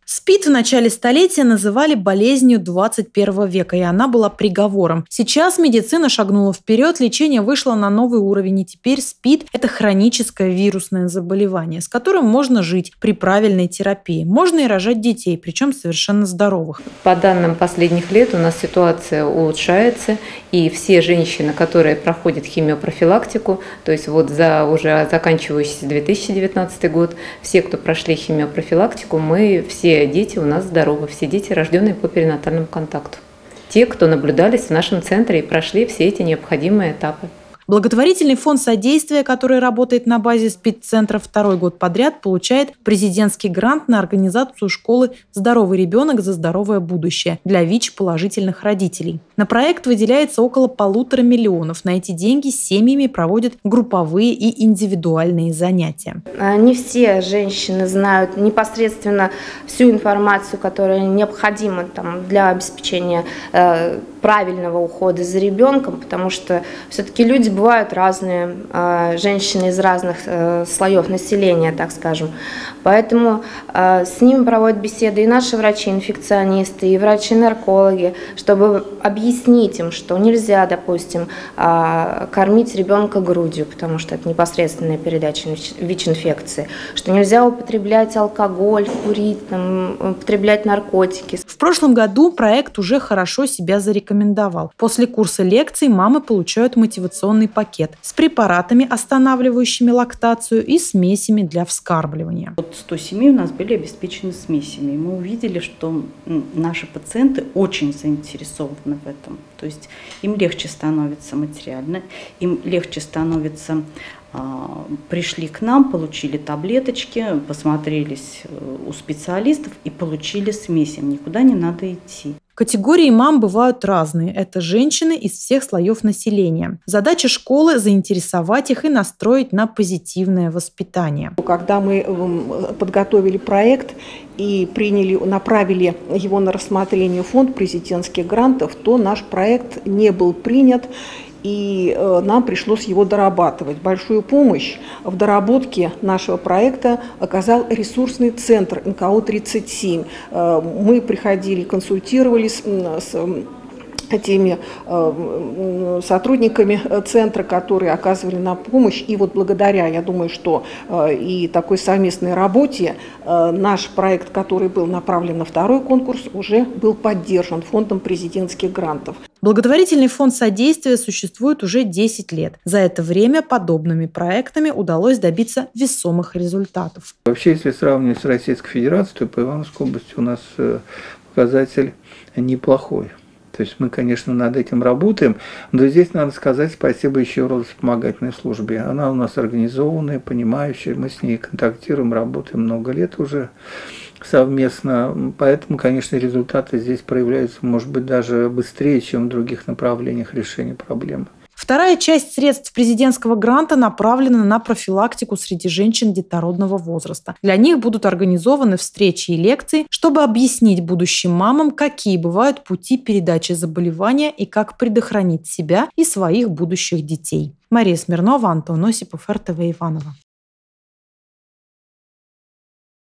СПИД в начале столетия называли болезнью 21 века, и она была приговором. Сейчас медицина шагнула вперед, лечение вышло на новый уровень, и теперь СПИД – это хроническое вирусное заболевание, с которым можно жить при правильной терапии. Можно и рожать детей, причем совершенно здоровых. По данным последних лет у нас ситуация улучшается, и все женщины, которые проходят химиопрофилактику, то есть вот за уже заканчивающийся 2019 год, все, кто прошли химиопрофилактику, мы все дети у нас здоровы, все дети, рожденные по перинатальному контакту. Те, кто наблюдались в нашем центре и прошли все эти необходимые этапы. Благотворительный фонд содействия, который работает на базе СПИД-центра второй год подряд, получает президентский грант на организацию школы «Здоровый ребенок за здоровое будущее» для ВИЧ-положительных родителей. На проект выделяется около 1,5 миллиона. На эти деньги с семьями проводят групповые и индивидуальные занятия. Не все женщины знают непосредственно всю информацию, которая необходима для обеспечения правильного ухода за ребенком, потому что все-таки люди бывают разные, женщины из разных слоев населения, так скажем. Поэтому с ними проводят беседы и наши врачи-инфекционисты, и врачи-наркологи, чтобы объяснить им, что нельзя, допустим, кормить ребенка грудью, потому что это непосредственная передача ВИЧ-инфекции, что нельзя употреблять алкоголь, курить, употреблять наркотики. В прошлом году проект уже хорошо себя зарекомендовал. После курса лекций мамы получают мотивационный пакет с препаратами, останавливающими лактацию, и смесями для вскармливания. 100 семей у нас были обеспечены смесями. Мы увидели, что наши пациенты очень заинтересованы в этом. То есть им легче становится материально, им легче становится. Пришли к нам, получили таблеточки, посмотрелись у специалистов и получили смесь. Им никуда не надо идти. Категории мам бывают разные. Это женщины из всех слоев населения. Задача школы – заинтересовать их и настроить на позитивное воспитание. Когда мы подготовили проект и направили его на рассмотрение в фонд президентских грантов, то наш проект не был принят. И нам пришлось его дорабатывать. Большую помощь в доработке нашего проекта оказал ресурсный центр НКО-37. Мы приходили, консультировались с теми сотрудниками центра, которые оказывали нам помощь. И вот благодаря, я думаю, что и такой совместной работе наш проект, который был направлен на второй конкурс, уже был поддержан фондом президентских грантов. Благотворительный фонд содействия существует уже 10 лет. За это время подобными проектами удалось добиться весомых результатов. Вообще, если сравнивать с Российской Федерацией, то по Ивановской области у нас показатель неплохой. То есть мы, конечно, над этим работаем, но здесь надо сказать спасибо еще родовспомогательной службе. Она у нас организованная, понимающая, мы с ней контактируем, работаем много лет уже совместно. Поэтому, конечно, результаты здесь проявляются, может быть, даже быстрее, чем в других направлениях решения проблемы. Вторая часть средств президентского гранта направлена на профилактику среди женщин детородного возраста. Для них будут организованы встречи и лекции, чтобы объяснить будущим мамам, какие бывают пути передачи заболевания и как предохранить себя и своих будущих детей. Мария Смирнова, Антон Осипов, РТВ Иваново.